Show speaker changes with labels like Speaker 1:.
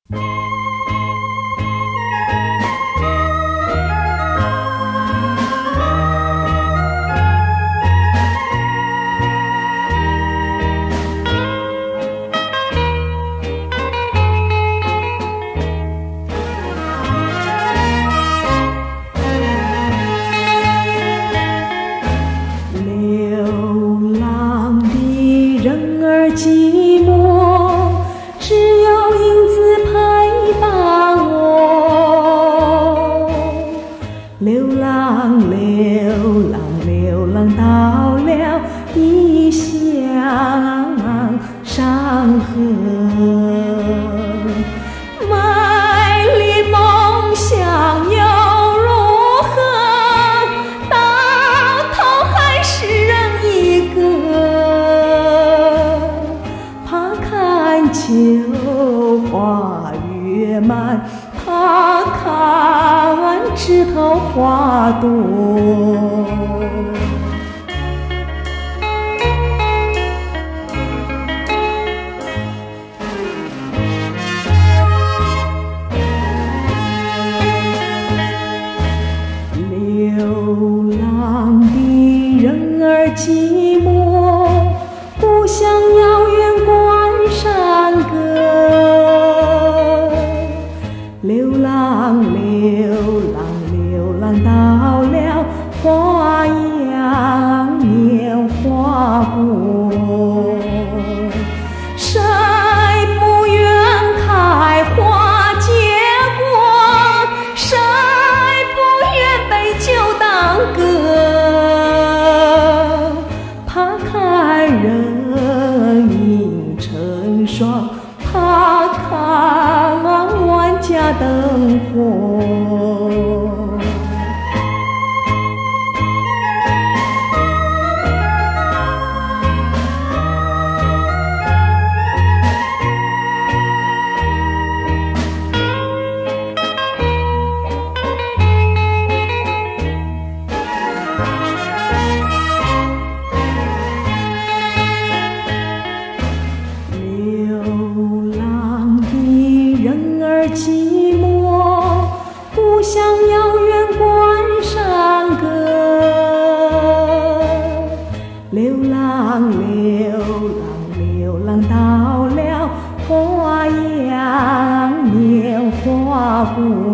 Speaker 1: 寂寞，只有影子陪伴我。流浪，流浪，流浪到了异乡山河。美丽梦想又如何？到头还是人一个。秋花月满，怕看枝头花朵。流浪的人儿寂寞，故乡遥远关山隔。流浪，流浪，流浪到了花样年华过。谁不愿开花结果？谁不愿被酒当歌？怕看人影成双，怕看万家灯火。寂寞，故乡遥远关山隔。流浪，流浪，流浪到了花样年华过。